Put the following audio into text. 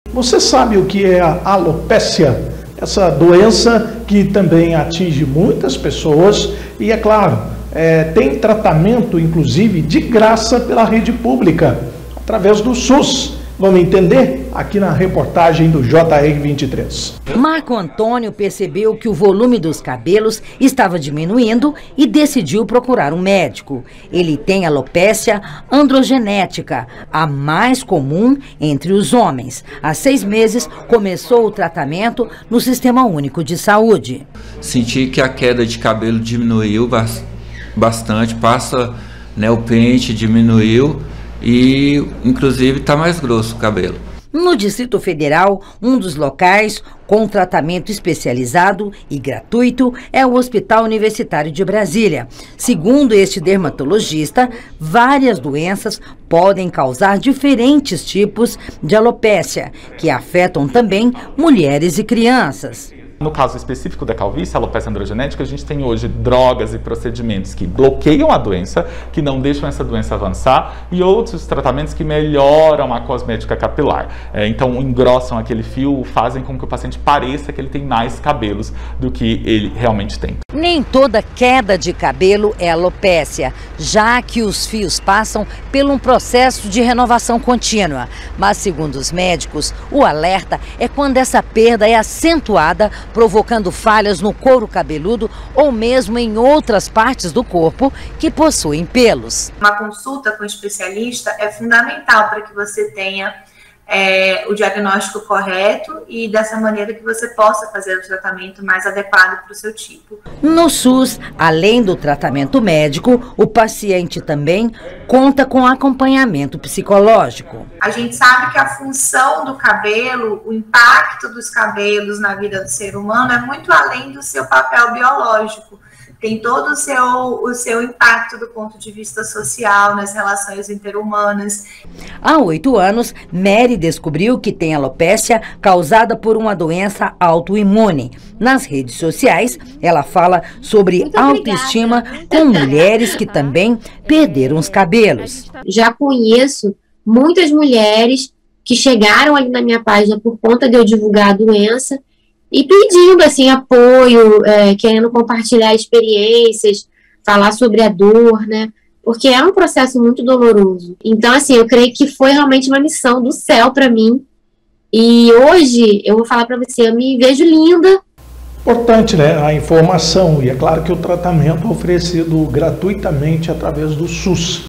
Você sabe o que é a alopécia? Essa doença que também atinge muitas pessoas e, é claro, tem tratamento, inclusive, de graça pela rede pública, através do SUS. Vamos entender aqui na reportagem do JR23. Marco Antônio percebeu que o volume dos cabelos estava diminuindo e decidiu procurar um médico. Ele tem alopécia androgenética, a mais comum entre os homens. Há 6 meses começou o tratamento no Sistema Único de Saúde. Senti que a queda de cabelo diminuiu bastante, o pente diminuiu. E, inclusive, está mais grosso o cabelo. No Distrito Federal, um dos locais com tratamento especializado e gratuito é o Hospital Universitário de Brasília. Segundo este dermatologista, várias doenças podem causar diferentes tipos de alopécia, que afetam também mulheres e crianças. No caso específico da calvície, a alopecia androgenética, a gente tem hoje drogas e procedimentos que bloqueiam a doença, que não deixam essa doença avançar, e outros tratamentos que melhoram a cosmética capilar. Então, engrossam aquele fio, fazem com que o paciente pareça que ele tem mais cabelos do que ele realmente tem. Nem toda queda de cabelo é alopécia, já que os fios passam por um processo de renovação contínua. Mas, segundo os médicos, o alerta é quando essa perda é acentuada, provocando falhas no couro cabeludo ou mesmo em outras partes do corpo que possuem pelos. Uma consulta com um especialista é fundamental para que você tenha o diagnóstico correto e dessa maneira que você possa fazer o tratamento mais adequado para o seu tipo. No SUS, além do tratamento médico, o paciente também conta com acompanhamento psicológico. A gente sabe que a função do cabelo, o impacto dos cabelos na vida do ser humano é muito além do seu papel biológico. Tem todo o seu impacto do ponto de vista social, nas relações interhumanas. Há 8 anos, Mary descobriu que tem alopécia causada por uma doença autoimune. Nas redes sociais, ela fala sobre autoestima com mulheres que também perderam os cabelos. Já conheço muitas mulheres que chegaram ali na minha página por conta de eu divulgar a doença, e pedindo assim apoio, querendo compartilhar experiências, falar sobre a dor, né? Porque é um processo muito doloroso. Então, assim, eu creio que foi realmente uma missão do céu para mim. E hoje, eu vou falar para você, eu me vejo linda. Importante, né? A informação, e é claro que o tratamento é oferecido gratuitamente através do SUS.